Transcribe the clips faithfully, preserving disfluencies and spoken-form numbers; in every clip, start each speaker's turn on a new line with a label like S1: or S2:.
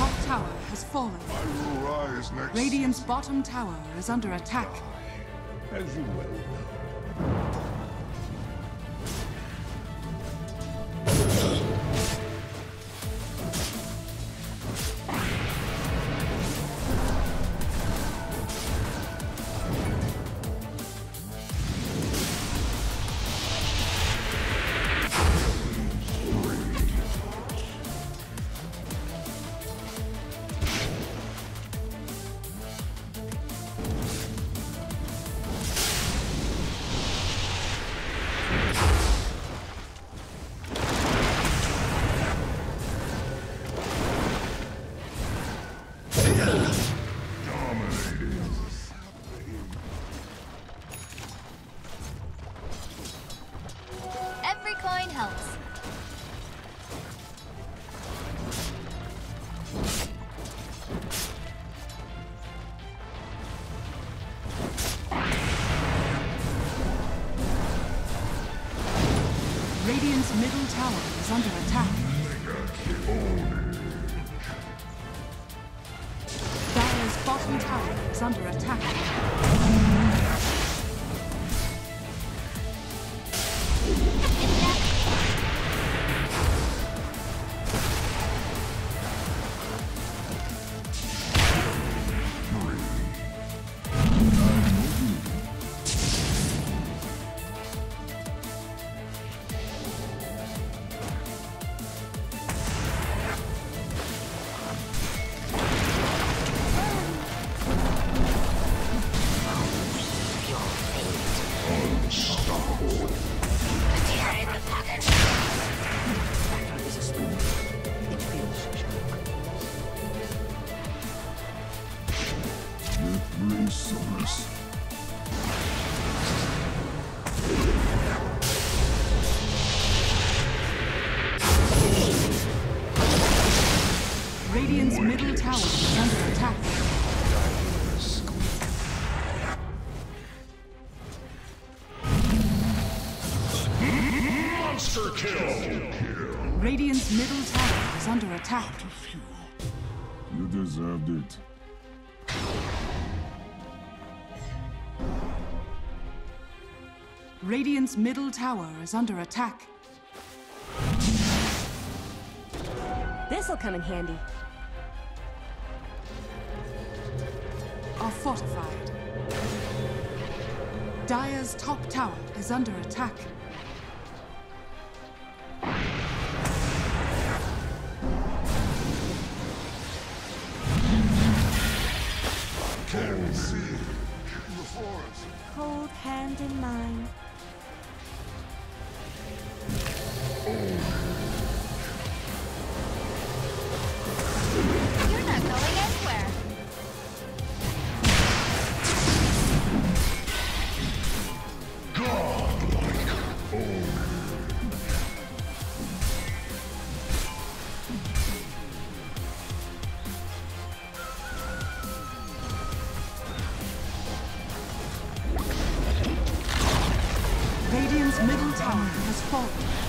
S1: top tower has fallen.
S2: I will rise next.
S1: Radiant's bottom tower is under attack.
S2: As you well know.
S3: Every coin helps.
S1: Radiant's middle tower is under attack. Dire's bottom tower is under attack. Radiant's middle tower is under attack.
S2: Monster kill!
S1: Radiant's middle tower is under attack.
S2: You deserved it.
S1: Radiant's middle tower is under attack.
S4: This'll come in handy.
S1: Are fortified. Dire's top tower is under attack.
S2: Can't see in the forest.
S4: Cold hand in mine.
S3: You're not going anywhere.
S2: Godlike. Oh.
S1: Radiant's middle tower has fallen.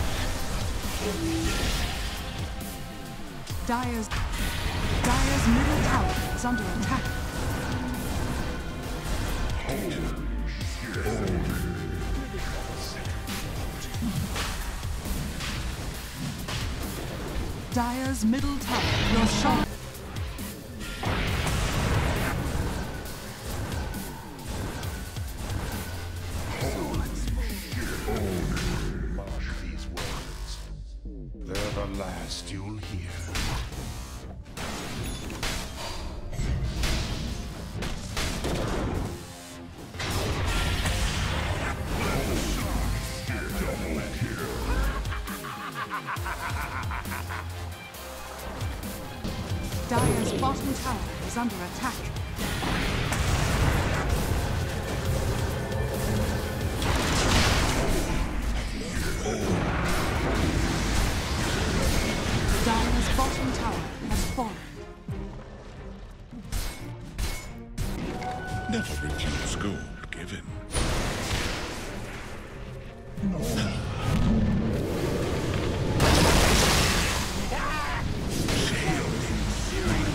S1: Dire's Dire's middle tower is under attack. Dire's middle tower will shine.
S2: They're the last you'll hear. Double kill.
S1: Dire's bottom tower is under attack. Dire's bottom tower has fallen.
S2: Never refuse gold given. Shield in fury.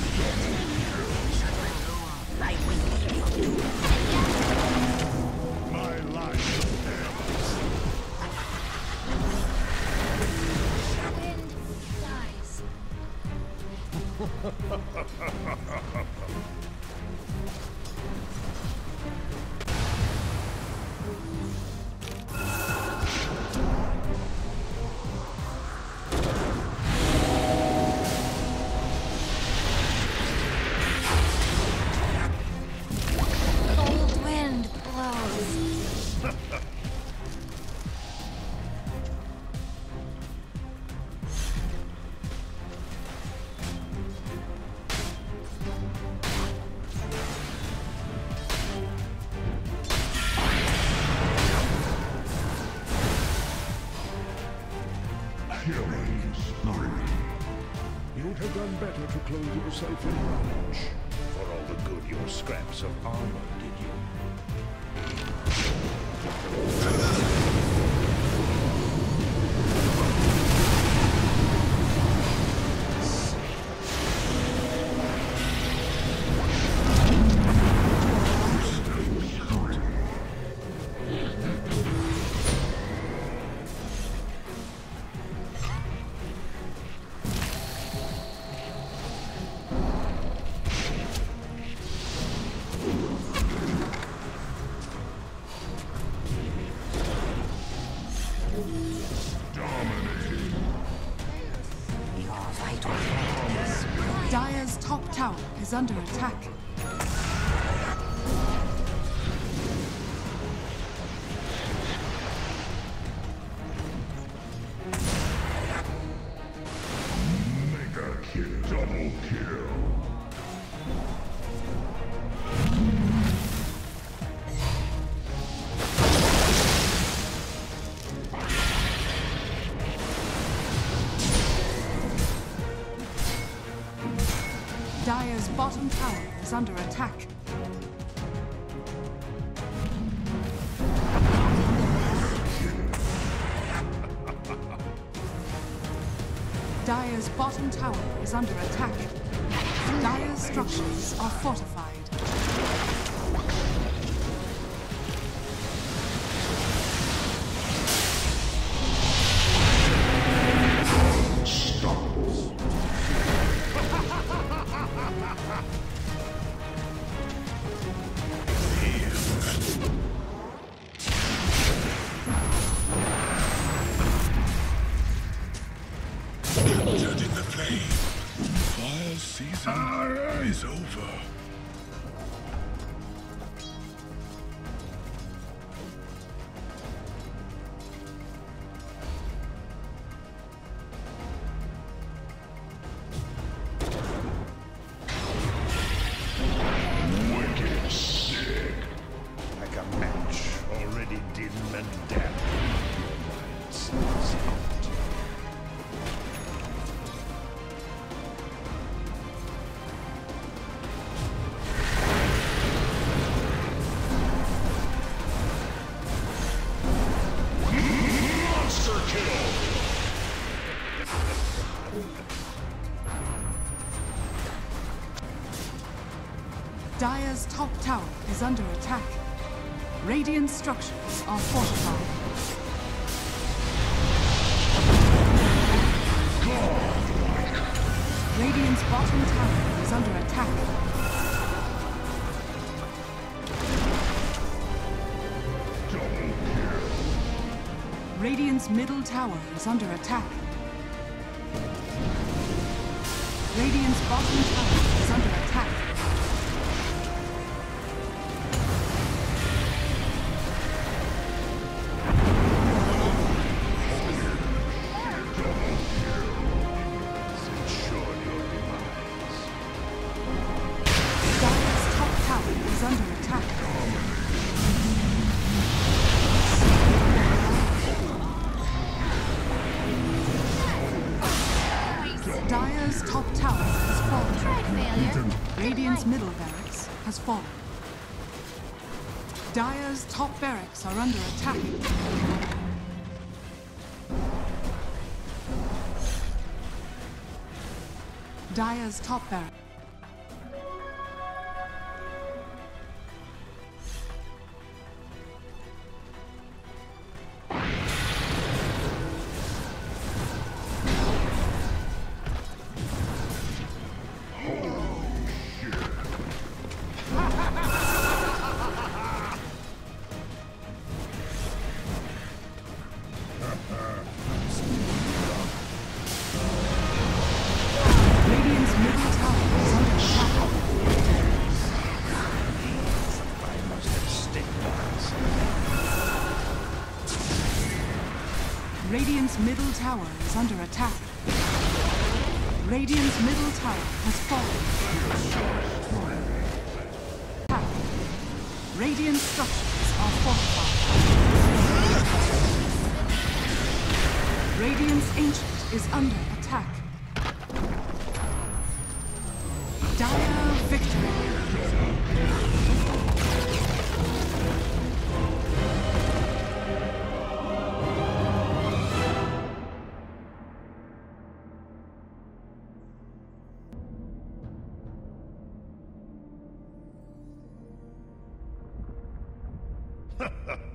S3: Cold wind blows.
S2: Killing spree.
S5: You'd have done better to clothe yourself in knowledge.
S6: For all the good your scraps of armor did you.
S1: Dire's top tower is under attack.
S2: Mega kill. Double kill.
S1: Dire's bottom tower is under attack. Dire's bottom tower is under attack. Dire's structures are fortified.
S2: Dead in the flame. Fire season is over. Wicked sick.
S6: Like a match already dim and damp. Your mind sneaks out. Monster kill!
S1: Dire's top tower is under attack. Radiant structures are fortified. Radiant's bottom tower is under attack.
S2: Double kill.
S1: Radiant's middle tower is under attack. Radiant's bottom tower is under attack.
S6: Ensure your demise.
S1: Dire's top tower is under attack. Dire's top tower has fallen.
S3: Failure.
S1: Radiant's middle barracks has fallen. Dire's top barracks are under attack. Dire's top barracks. Radiant's middle tower is under attack. Radiant's middle tower has fallen. Attack. Radiant structures are fortified. Radiant's ancient is under attack. Dire victory.
S6: Ha ha!